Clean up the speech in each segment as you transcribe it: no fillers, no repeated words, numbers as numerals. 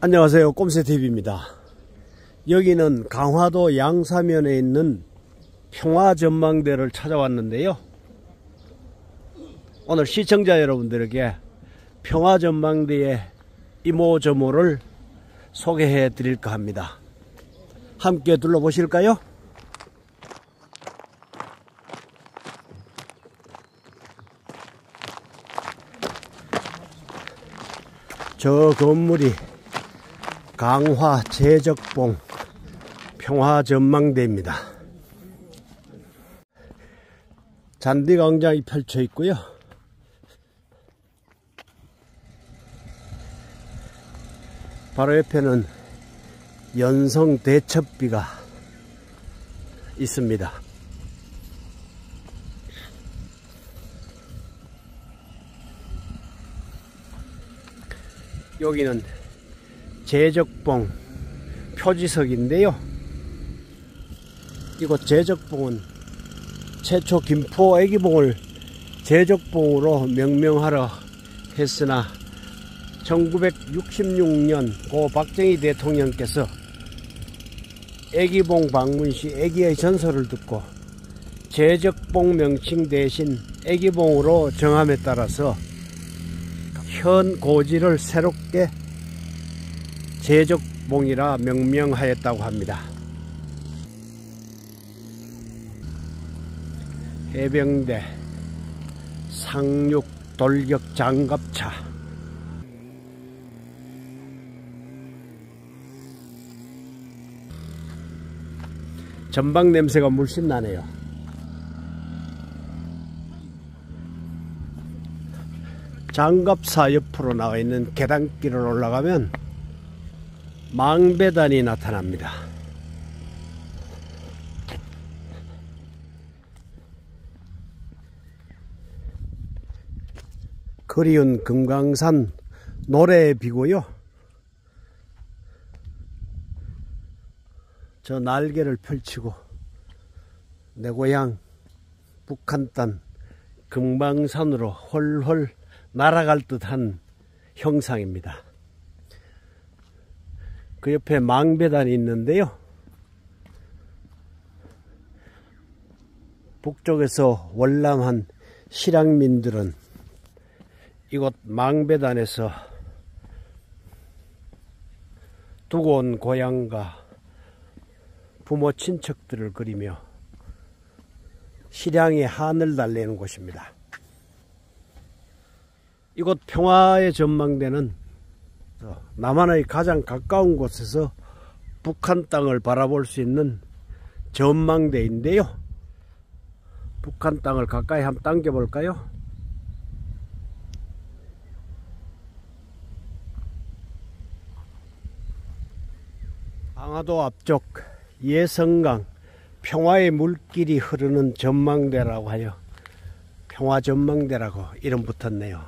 안녕하세요. 꼼새TV입니다. 여기는 강화도 양사면에 있는 평화전망대를 찾아왔는데요. 오늘 시청자 여러분들에게 평화전망대의 이모저모를 소개해 드릴까 합니다. 함께 둘러보실까요? 저 건물이 강화 제적봉 평화전망대입니다. 잔디광장이 펼쳐 있고요. 바로 옆에는 연성대첩비가 있습니다. 여기는 제적봉 표지석인데요. 이곳 제적봉은 최초 김포 애기봉을 제적봉으로 명명하려 했으나 1966년 고 박정희 대통령께서 애기봉 방문 시 애기의 전설을 듣고 제적봉 명칭 대신 애기봉으로 정함에 따라서 현 고지를 새롭게 제적봉이라 명명하였다고 합니다. 해병대 상륙 돌격 장갑차, 전방 냄새가 물씬 나네요. 장갑사 옆으로 나와 있는 계단길을 올라가면 망배단이 나타납니다. 그리운 금강산 노래비고요. 저 날개를 펼치고 내 고향 북한 땅 금강산으로 헐헐 날아갈 듯한 형상입니다. 그 옆에 망배단이 있는데요. 북쪽에서 월남한 실향민들은 이곳 망배단에서 두고 온 고향과 부모 친척들을 그리며 실향의 한을 달래는 곳입니다. 이곳 평화의 전망대는 남한의 가장 가까운 곳에서 북한 땅을 바라볼 수 있는 전망대인데요. 북한 땅을 가까이 한번 당겨볼까요? 강화도 앞쪽 예성강 평화의 물길이 흐르는 전망대라고 하여 평화전망대라고 이름 붙었네요.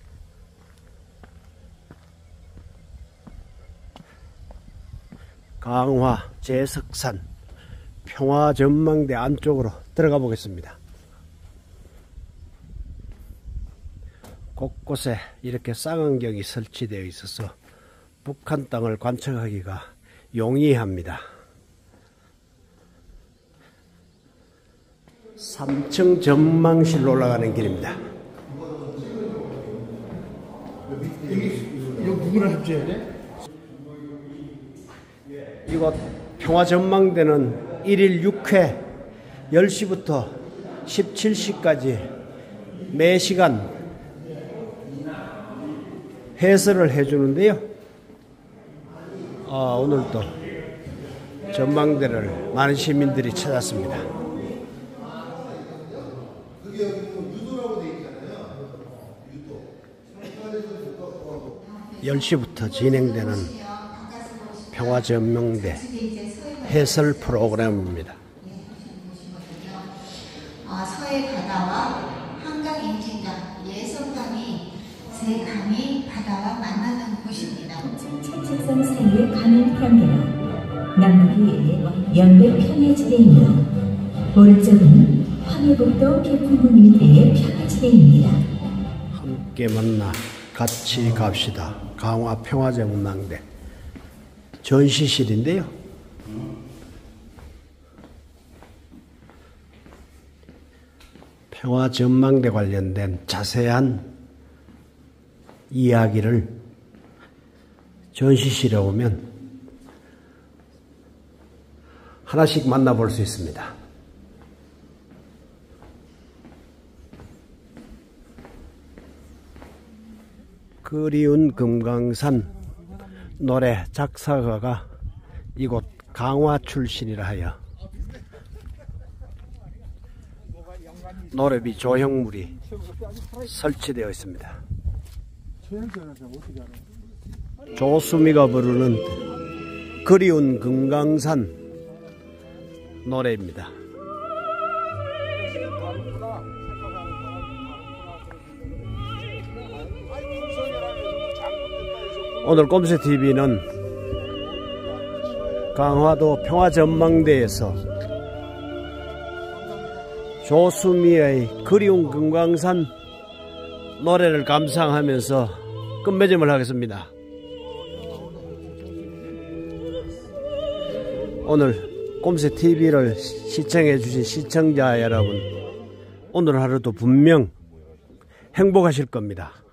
강화 제석산 평화전망대 안쪽으로 들어가 보겠습니다. 곳곳에 이렇게 쌍안경이 설치되어 있어서 북한 땅을 관측하기가 용이합니다. 3층 전망실로 올라가는 길입니다. 이거 누구랑 합쳐야 돼? 이곳 평화전망대는 1일 6회 10시부터 17시까지 매시간 해설을 해주는데요. 오늘도 전망대를 많은 시민들이 찾았습니다. 10시부터 진행되는 평화전망대 해설 프로그램입니다. 서해 바다와 한강 인진강, 예성강이 세 강이 바다와 만나는 곳입니다. 채책선 사이의 강은 편대로 남북이 연대 평해지대이며 오른쪽은 황해북도 개풍군 일대의 평해지대입니다. 함께 만나 같이 갑시다. 강화 평화전망대 전시실인데요. 평화전망대 관련된 자세한 이야기를 전시실에 오면 하나씩 만나볼 수 있습니다. 그리운 금강산 노래 작사가가 이곳 강화 출신이라 하여 노래비 조형물이 설치되어 있습니다. 조수미가 부르는 그리운 금강산 노래입니다. 오늘 꼼새TV는 강화도 평화전망대에서 조수미의 그리운 금강산 노래를 감상하면서 끝맺음을 하겠습니다. 오늘 꼼새TV를 시청해 주신 시청자 여러분, 오늘 하루도 분명 행복하실 겁니다.